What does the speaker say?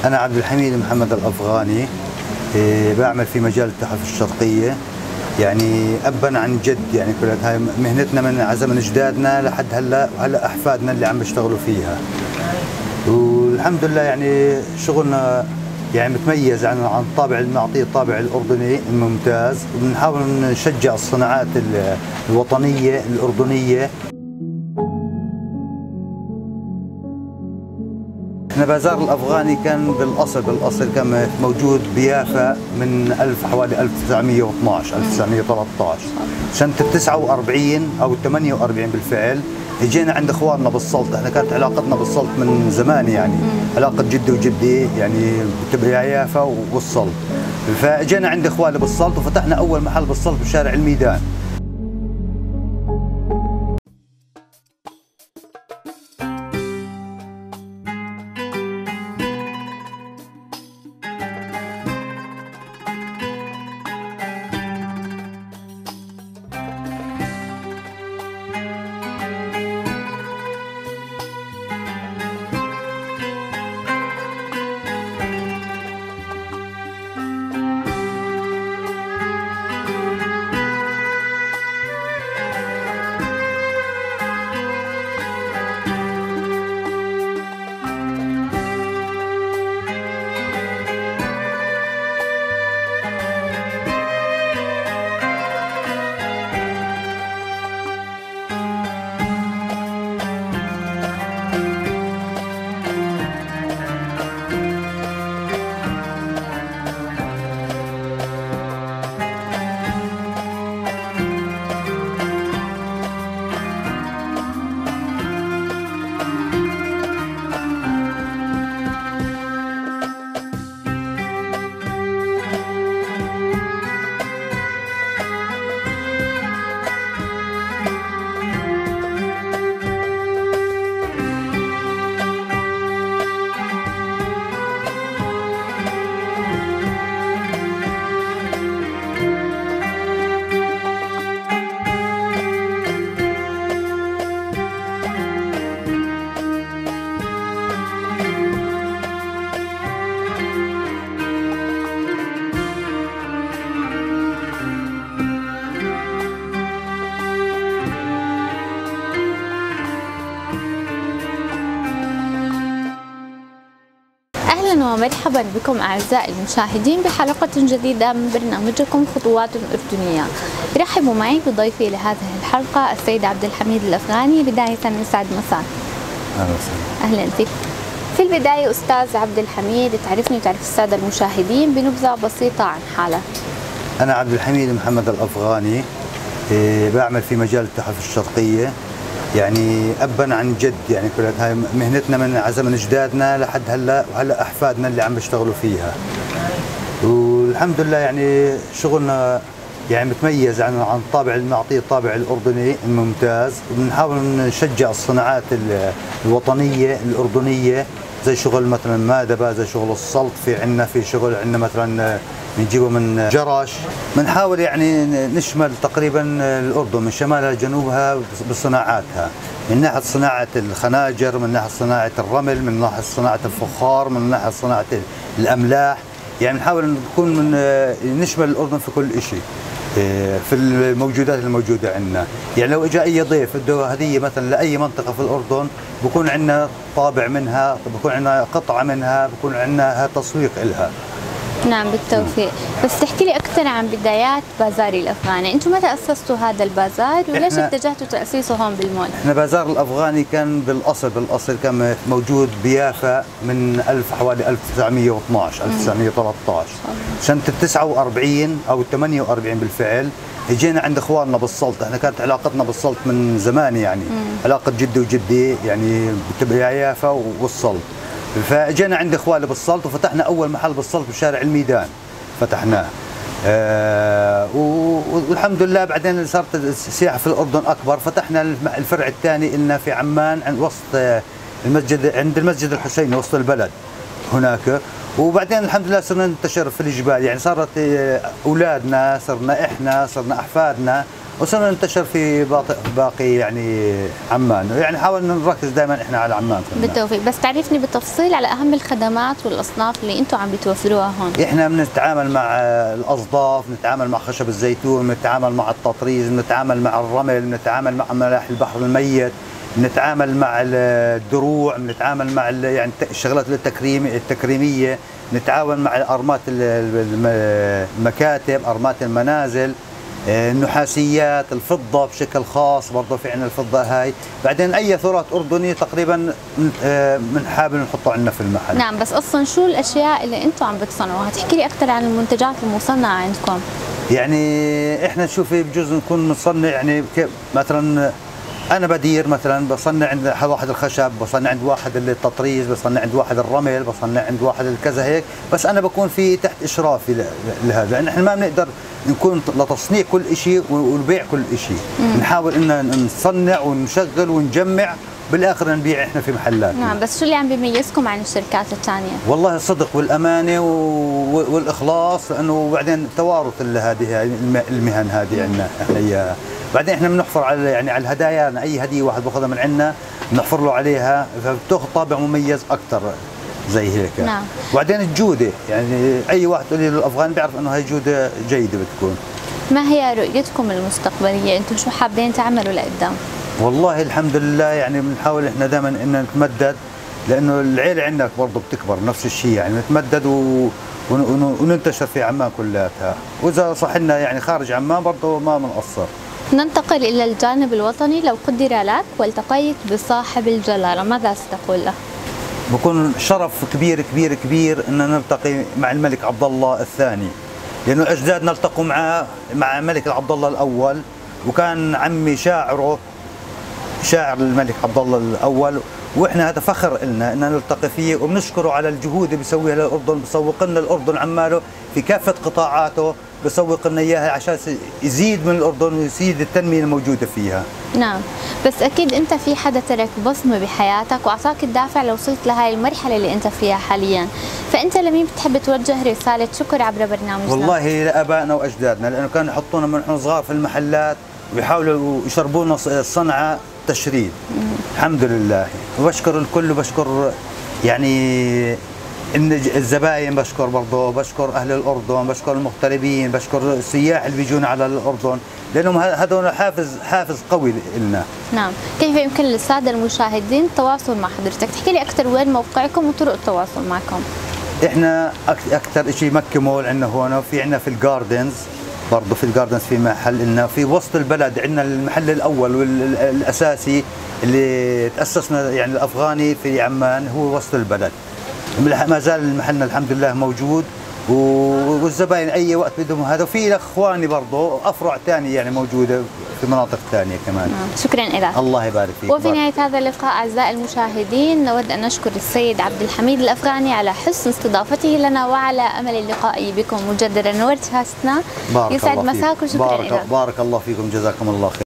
أنا عبد الحميد محمد الأفغاني. بعمل في مجال التحف الشرقية، يعني أبا عن جد، يعني كلها هاي مهنتنا من زمن أجدادنا لحد هلا، وهلا أحفادنا اللي عم بيشتغلوا فيها. والحمد لله يعني شغلنا يعني متميز عن الطابع اللي بنعطيه، الطابع الأردني الممتاز، وبنحاول نشجع الصناعات الوطنية الأردنية. احنا بازار الافغاني كان بالاصل كان موجود بيافا من حوالي 1912 1913. سنه 49 او 48 بالفعل اجينا عند اخواننا بالسلط. احنا كانت علاقتنا بالسلط من زمان، يعني علاقه جدي وجدي، يعني بتبقى يافا والسلط. فاجينا عند اخواني بالسلط وفتحنا اول محل بالسلط بشارع الميدان. ومرحبا بكم أعزائي المشاهدين بحلقة جديدة من برنامجكم خطوات أردنية. رحبوا معي بضيفي لهذه الحلقة السيد عبد الحميد الأفغاني. بداية يسعد مساك. أهلا وسهلا. أهلا فيك. في البداية أستاذ عبد الحميد، تعرفني وتعرف السادة المشاهدين بنبذة بسيطة عن حالك. أنا عبد الحميد محمد الأفغاني. بعمل في مجال التحف الشرقية، يعني أبا عن جد، يعني كلها هاي مهنتنا من زمن أجدادنا لحد هلا، وهلا أحفادنا اللي عم بيشتغلوا فيها. والحمد لله يعني شغلنا يعني متميز عن الطابع اللي بنعطيه، الطابع الأردني الممتاز، وبنحاول نشجع الصناعات الوطنية الأردنية، زي شغل مثلا مادبة، زي شغل السلط، في شغل عندنا مثلا بنجيبه من جرش. بنحاول يعني نشمل تقريبا الأردن من شمالها لجنوبها بصناعاتها، من ناحية صناعة الخناجر، من ناحية صناعة الرمل، من ناحية صناعة الفخار، من ناحية صناعة الأملاح. يعني بنحاول نكون نشمل الأردن في كل شيء، في الموجودات الموجودة عندنا. يعني لو اجى اي ضيف بده هدية مثلا لأي منطقة في الأردن، بكون عندنا طابع منها، بكون عندنا قطعة منها، بكون عندنا تسويق لها. نعم بالتوفيق. بس تحكي لي أكثر عن بدايات بازار الأفغاني، أنتم متى أسستوا هذا البازار وليش اتجهتوا تأسيسه هون بالمول؟ احنا بازار الأفغاني كان بالأصل كان موجود بيافا من حوالي 1912 1913. سنة 49 أو 48 بالفعل اجينا عند اخواننا بالسلط. احنا كانت علاقتنا بالسلط من زمان، يعني علاقة جدي وجدي، يعني بتبقى يافا والسلط. فاجينا عند اخواني بالسلط وفتحنا اول محل بالسلط بشارع الميدان، فتحناه. والحمد لله بعدين صارت السياحه في الاردن اكبر، فتحنا الفرع الثاني لنا في عمان عند وسط المسجد، عند المسجد الحسيني وسط البلد هناك. وبعدين الحمد لله صرنا ننتشر في الجبال، يعني صارت اولادنا، صرنا احنا، صرنا احفادنا، وصرنا ننتشر في باقي يعني عمان، يعني حاولنا نركز دائما احنا على عمان. بالتوفيق. بس تعرفني بالتفصيل على اهم الخدمات والاصناف اللي انتم عم بتوفروها هون. احنا بنتعامل مع الاصداف، بنتعامل مع خشب الزيتون، بنتعامل مع التطريز، بنتعامل مع الرمل، بنتعامل مع ملاحي البحر الميت، بنتعامل مع الدروع، بنتعامل مع يعني الشغلات التكريميه، نتعاون مع ارمات المكاتب، ارمات المنازل، النحاسيات، الفضه بشكل خاص برضه في عندنا الفضه هاي، بعدين اي ثراث اردني تقريبا بنحاول نحطه عندنا في المحل. نعم، بس اصلا شو الاشياء اللي انتم عم بتصنعوها؟ تحكي لي اكثر عن المنتجات المصنعه عندكم. يعني احنا شوفي بجوز نكون بنصنع يعني مثلا انا بدير مثلا بصنع عند واحد الخشب، بصنع عند واحد التطريز، بصنع عند واحد الرمل، بصنع عند واحد الكذا هيك، بس انا بكون في تحت اشرافي لهذا، لان احنا ما بنقدر نكون لتصنيع كل شيء ونبيع كل شيء. نحاول ان نصنع ونشغل ونجمع، بالاخر نبيع احنا في محلات. نعم، بس شو اللي عم بيميزكم عن الشركات الثانيه؟ والله الصدق والامانه والاخلاص، لانه بعدين توارث هذه المهن هذه عندنا احنا اياها. بعدين احنا بنحفر على يعني على الهدايا، اي هديه واحد باخذها من عندنا بنحفر له عليها، فبتاخذ طابع مميز اكثر زي هيك. نعم. وبعدين الجوده، يعني اي واحد تقول له الافغان بيعرف انه هي جوده جيده بتكون. ما هي رؤيتكم المستقبليه؟ انتم شو حابين تعملوا لقدام؟ والله الحمد لله يعني بنحاول احنا دائما ان نتمدد، لانه العيله عندنا برضه بتكبر نفس الشيء، يعني نتمدد وننتشر في عمان كلياتها، واذا صح لنا يعني خارج عمان برضه ما بنقصر. ننتقل إلى الجانب الوطني. لو قدر لك والتقيت بصاحب الجلالة ماذا ستقول له؟ بكون شرف كبير كبير كبير أن نلتقي مع الملك عبد الله الثاني، لأنه أجدادنا التقوا مع الملك عبد الله الأول، وكان عمي شاعر الملك عبد الله الأول، واحنا هذا فخر لنا ان نلتقي فيه، وبنشكره على الجهود اللي بيسويها للاردن، بيسوق لنا الاردن عماله في كافه قطاعاته، بيسوق لنا اياها عشان يزيد من الاردن ويزيد التنميه الموجوده فيها. نعم، بس اكيد انت في حدا ترك بصمه بحياتك واعطاك الدافع لوصلت لهي المرحله اللي انت فيها حاليا، فانت لمين بتحب توجه رساله شكر عبر برنامجنا؟ والله لابائنا واجدادنا، لانه كانوا يحطونا من نحن صغار في المحلات ويحاولوا يشربونا الصنعه تشريد. الحمد لله، وبشكر الكل، وبشكر يعني الزباين، بشكر برضه، بشكر اهل الاردن، بشكر المغتربين، بشكر السياح اللي بيجون على الاردن، لانهم هذول حافز قوي لنا. نعم، كيف يمكن للساده المشاهدين التواصل مع حضرتك؟ تحكي لي اكثر وين موقعكم وطرق التواصل معكم؟ احنا اكثر شيء مكه مول عندنا هون، وفي عندنا في الجاردنز، برضه في الجاردنز في محل لنا في وسط البلد، عندنا المحل الاول والاساسي اللي تاسسنا يعني الافغاني في عمان هو وسط البلد، ما زال محلنا الحمد لله موجود، والزباين اي وقت بدهم هذا، وفي اخواني برضه افرع ثانيه يعني موجوده في مناطق ثانيه كمان. شكرا لك. الله يبارك فيك. وفي نهايه هذا اللقاء اعزائي المشاهدين، نود ان نشكر السيد عبد الحميد الافغاني على حسن استضافته لنا، وعلى امل اللقاء بكم مجددا. نورت شاشتنا، يسعد مساك وشكرا لك. بارك الله فيكم، جزاكم الله خير.